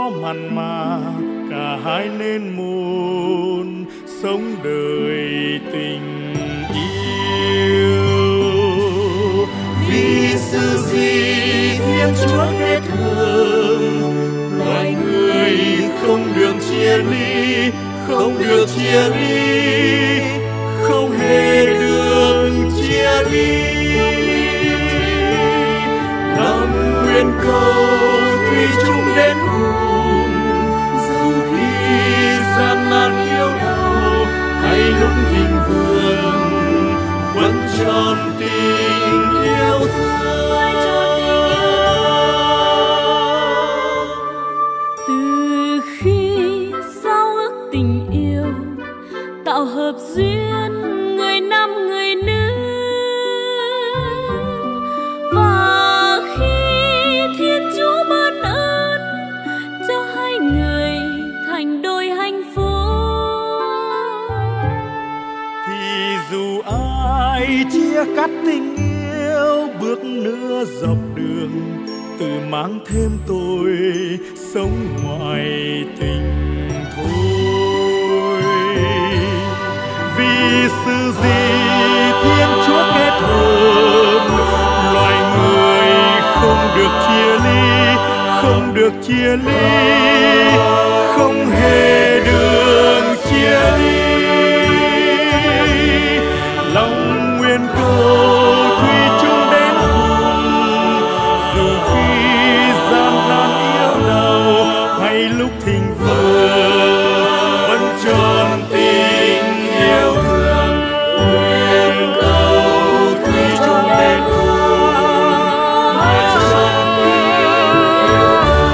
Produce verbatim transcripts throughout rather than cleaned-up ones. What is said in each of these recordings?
có mặn mà cả hai nên muốn sống đời tình yêu. Vì sự gì Thiên Chúa kết hợp, loài người không được chia ly, không được chia ly, không hề được chia ly. Lòng nguyện cầu thủy chung đến cùng, dù khi gian nan yêu đau hay lúc thịnh vượng, vẫn tròn tình yêu thương. Từ khi giao ước tình yêu tạo hợp duyên người nam người nữ, và khi Thiên Chúa ban ơn cho hai người thành đôi hạnh phúc, thì dù ai chia cắt tình yêu bước nữa dọc đường, tự mang thêm tôi sống ngoài tình thôi. Vì sự gì Thiên Chúa kết hợp, loài người không được chia ly, không được chia ly, không hề được chia ly. Lòng nguyện cầu thủy chung đến cùng, dù khi gian nan yêu đau hay lúc thịnh vượng, vẫn tròn tình yêu thương. Nguyện cầu thủy chung đến cùng, vẫn tròn tình yêu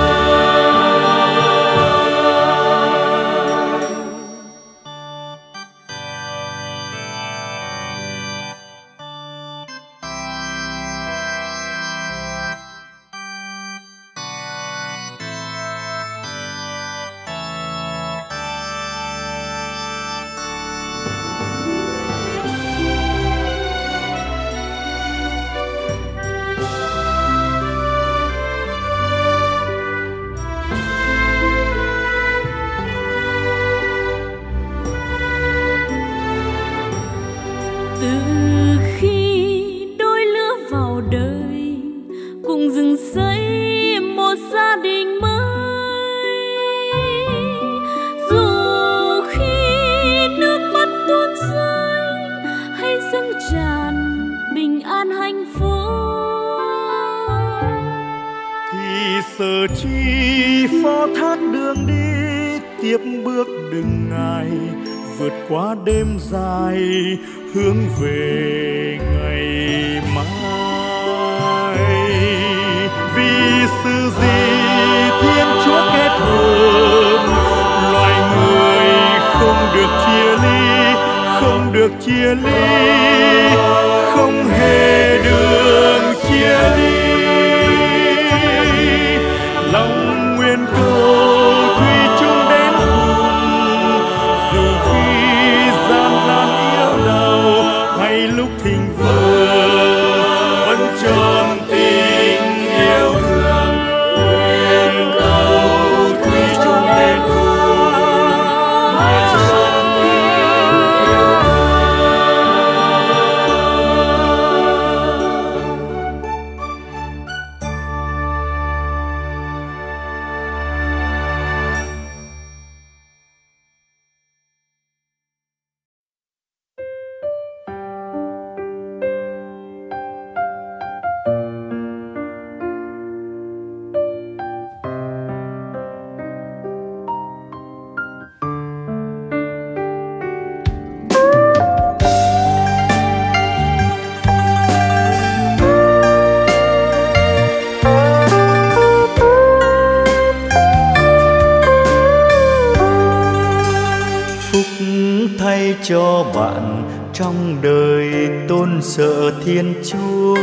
giờ chi phó thác đường đi, tiếp bước đừng ngại, vượt qua đêm dài hướng về ngày mai. Vì sự gì Thiên Chúa kết hợp, loài người không được chia ly, không được chia ly, không hề được chia ly. Lòng nguyện cầu thủy chung đến cùng, dù khi gian nan yêu đau hay lúc thịnh vượng, vẫn tròn tình yêu thương. Nguyện cầu thủy chung đến cùng, vẫn tròn tình yêu cho bạn trong đời tôn sợ Thiên Chúa,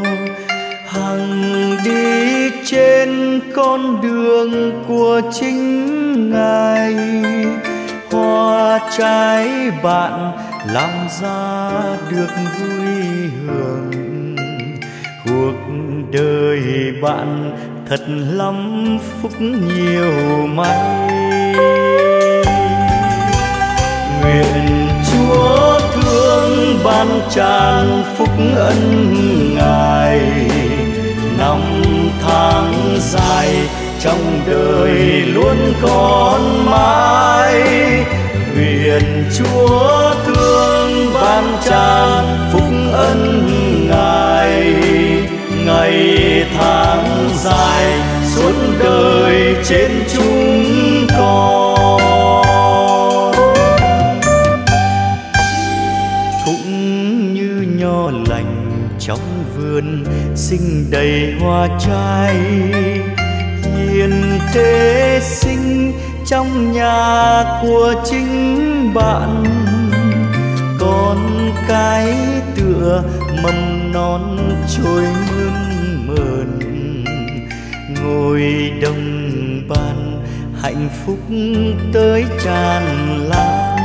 hằng đi trên con đường của chính Ngài. Hoa trái bạn làm ra được vui hưởng, cuộc đời bạn thật lắm phúc nhiều may. Nguyện Chúa thương ban tràn phúc ân Ngài, năm tháng dài trong đời luôn còn mãi. Nguyện Chúa thương ban tràn phúc ân Ngài, ngày tháng dài suốt đời trên chúng con. Cũng như nho lành trong vườn xinh đầy hoa trái, hiền thế sinh trong nhà của chính bạn. Con cái tựa mầm non trôi mơn mờn, ngồi đồng bàn hạnh phúc tới tràn lan.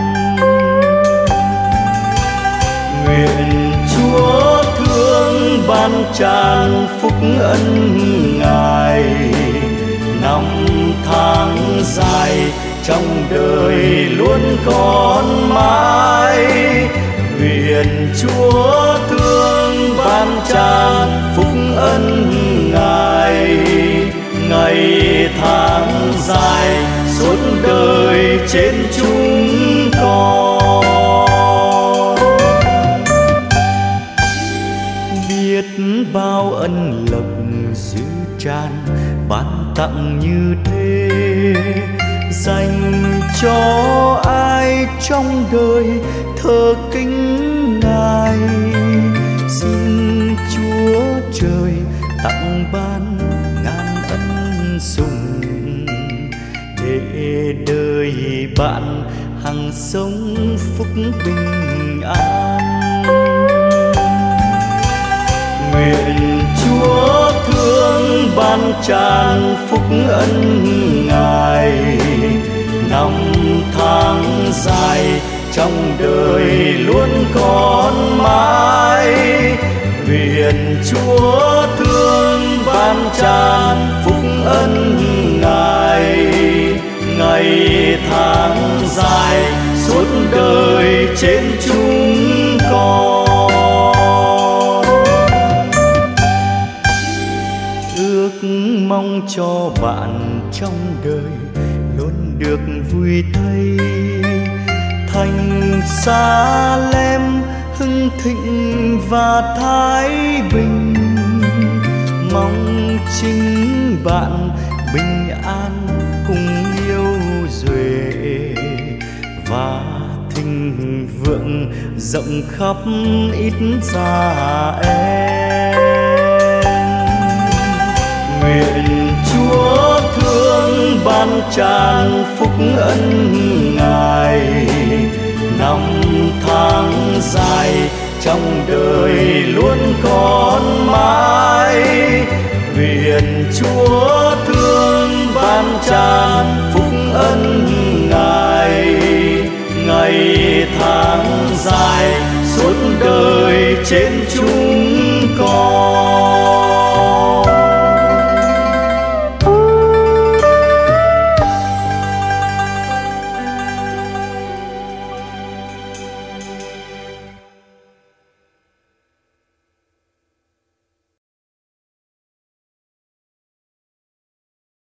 Nguyện Chúa thương ban tràn phúc ân Ngài, năm tháng dài trong đời luôn còn mãi. Nguyện Chúa thương ban tràn phúc ân Ngài, ngày tháng dài suốt đời trên chúng con. Biết bao ân lộc dư tràn ban tặng như thế, dành cho ai trong đời thờ kính Ngài. Xin Chúa trời tặng ban ngàn ân sủng, để đời bạn hằng sống phúc bình an. Nguyện Chúa thương ban tràn phúc ân Ngài, năm tháng dài trong đời luôn còn mãi. Nguyện Chúa thương ban tràn phúc ân Ngài, ngày tháng dài suốt đời trên chúng con. Ước mong cho bạn trong đời luôn được vui thay, thành Sa Lem hưng thịnh và thái bình. Mong chính bạn bình an cùng yêu duệ, và thịnh vượng rộng khắp ít gia em. Nguyện Chúa thương ban tràn phúc ân Ngài, năm tháng dài trong đời luôn còn mãi. Nguyện Chúa thương ban tràn phúc ân Ngài, ngày tháng dài suốt đời trên chúng